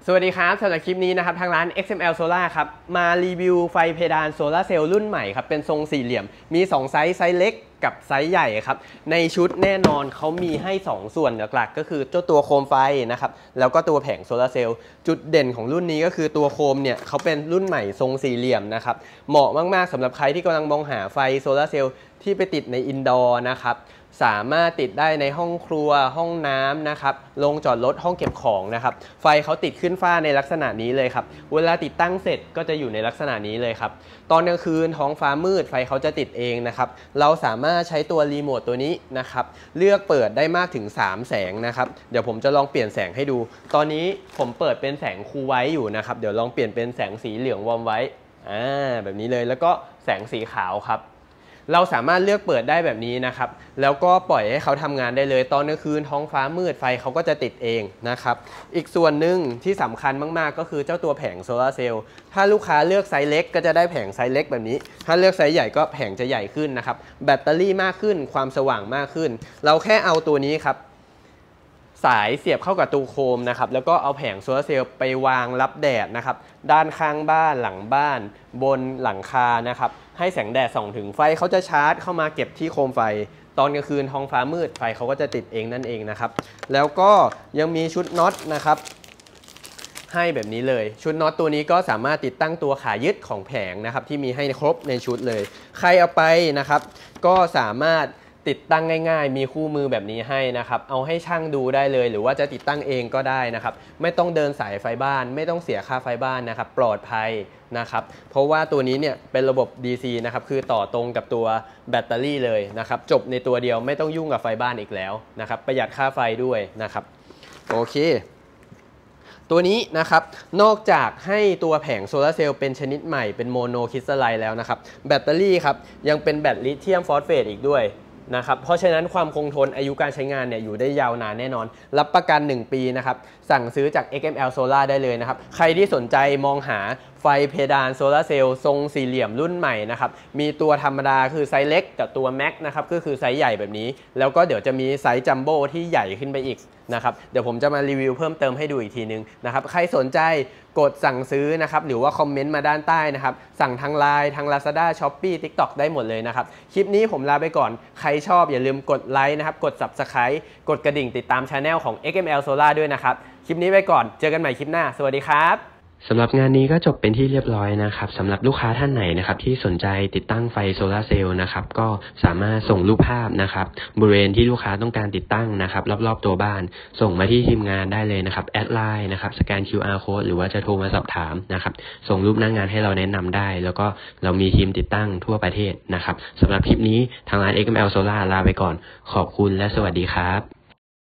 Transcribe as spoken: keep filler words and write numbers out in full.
สวัสดีครับสำหรับคลิปนี้นะครับทางร้าน เอ็กซ์ เอ็ม แอล Solar ครับมารีวิวไฟเพดานโซลาร์เซลล์รุ่นใหม่ครับเป็นทรงสี่เหลี่ยมมีสองไซส์ไซส์เล็กกับไซส์ใหญ่ครับในชุดแน่นอนเขามีให้สองส่วนหลักๆก็คือเจ้าตัวโคมไฟนะครับแล้วก็ตัวแผงโซลาร์เซลล์จุดเด่นของรุ่นนี้ก็คือตัวโคมเนี่ยเขาเป็นรุ่นใหม่ทรงสี่เหลี่ยมนะครับเหมาะมากๆสำหรับใครที่กำลังมองหาไฟโซลาร์เซลล์ที่ไปติดในอินดอร์นะครับสามารถติดได้ในห้องครัวห้องน้ำนะครับโรงจอดรถห้องเก็บของนะครับไฟเขาติดขึ้นฟ้าในลักษณะนี้เลยครับเวลาติดตั้งเสร็จก็จะอยู่ในลักษณะนี้เลยครับตอนกลางคืนท้องฟ้ามืดไฟเขาจะติดเองนะครับเราสามารถใช้ตัวรีโมทตัวนี้นะครับเลือกเปิดได้มากถึงสามแสงนะครับเดี๋ยวผมจะลองเปลี่ยนแสงให้ดูตอนนี้ผมเปิดเป็นแสงคูลไวท์อยู่นะครับเดี๋ยวลองเปลี่ยนเป็นแสงสีเหลืองวอร์มไวท์อ่าแบบนี้เลยแล้วก็แสงสีขาวครับเราสามารถเลือกเปิดได้แบบนี้นะครับแล้วก็ปล่อยให้เขาทำงานได้เลยตอนกลางคืนท้องฟ้ามืดไฟเขาก็จะติดเองนะครับอีกส่วนหนึ่งที่สำคัญมากๆก็คือเจ้าตัวแผงโซลาร์เซลล์ถ้าลูกค้าเลือกไซส์เล็กก็จะได้แผงไซส์เล็กแบบนี้ถ้าเลือกไซส์ใหญ่ก็แผงจะใหญ่ขึ้นนะครับแบตเตอรี่มากขึ้นความสว่างมากขึ้นเราแค่เอาตัวนี้ครับสายเสียบเข้ากับตัวโคมนะครับแล้วก็เอาแผงโซลาร์เซลล์ไปวางรับแดดนะครับด้านข้างบ้านหลังบ้านบนหลังคานะครับให้แสงแดดส่องถึงไฟเขาจะชาร์จเข้ามาเก็บที่โคมไฟตอนกลางคืนท้องฟ้ามืดไฟเขาก็จะติดเองนั่นเองนะครับแล้วก็ยังมีชุดน็อตนะครับให้แบบนี้เลยชุดน็อตตัวนี้ก็สามารถติดตั้งตัวขายึดของแผงนะครับที่มีให้ครบในชุดเลยใครเอาไปนะครับก็สามารถติดตั้งง่ายๆมีคู่มือแบบนี้ให้นะครับเอาให้ช่างดูได้เลยหรือว่าจะติดตั้งเองก็ได้นะครับไม่ต้องเดินสายไฟบ้านไม่ต้องเสียค่าไฟบ้านนะครับปลอดภัยนะครับเพราะว่าตัวนี้เนี่ยเป็นระบบ ดี ซี นะครับคือต่อตรงกับตัวแบตเตอรี่เลยนะครับจบในตัวเดียวไม่ต้องยุ่งกับไฟบ้านอีกแล้วนะครับประหยัดค่าไฟด้วยนะครับโอเคตัวนี้นะครับนอกจากให้ตัวแผงโซลาร์เซลล์เป็นชนิดใหม่เป็นโมโนคริสตัลไลน์แล้วนะครับแบตเตอรี่ครับยังเป็นแบตลิเธียมฟอสเฟตอีกด้วยนะครับเพราะฉะนั้นความคงทนอายุการใช้งานเนี่ยอยู่ได้ยาวนานแน่นอนรับประกันหนึ่งปีนะครับสั่งซื้อจาก เอ็กซ์ เอ็ม แอล Solar ได้เลยนะครับใครที่สนใจมองหาไฟเพดานโซลาร์เซลล์ทรงสี่เหลี่ยมรุ่นใหม่นะครับมีตัวธรรมดาคือไซส์เล็กกับตัวแม็กนะครับก็คือไซส์ใหญ่แบบนี้แล้วก็เดี๋ยวจะมีไซส์จัมโบ้ที่ใหญ่ขึ้นไปอีกนะครับเดี๋ยวผมจะมารีวิวเพิ่มเติมให้ดูอีกทีนึงนะครับใครสนใจกดสั่งซื้อนะครับหรือว่าคอมเมนต์มาด้านใต้นะครับสั่งทาง ไลน์ ทาง Lazada Shopee TikTok ได้หมดเลยนะครับคลิปนี้ผมลาไปก่อนใครชอบอย่าลืมกดไลค์นะครับกด ซับสไครบ์ กดกระดิ่งติดตาม Channel ของ เอ็กซ์ เอ็ม แอล Solar ด้วยนะครับคลิปนี้ไปก่อนเจอกันใหม่คลิปหน้าสวัสดีครับสำหรับงานนี้ก็จบเป็นที่เรียบร้อยนะครับสำหรับลูกค้าท่านไหนนะครับที่สนใจติดตั้งไฟโซลาร์เซลล์นะครับก็สามารถส่งรูปภาพนะครับบริเวณที่ลูกค้าต้องการติดตั้งนะครับรอบๆตัวบ้านส่งมาที่ทีมงานได้เลยนะครับแอดไลน์นะครับสแกน คิว อาร์ Code หรือว่าจะโทรมาสอบถามนะครับส่งรูปหน้างานให้เราแนะนำได้แล้วก็เรามีทีมติดตั้งทั่วประเทศนะครับสำหรับคลิปนี้ทางร้าน เอ็กซ์ เอ็ม แอล Solar ลาไปก่อนขอบคุณและสวัสดีครับ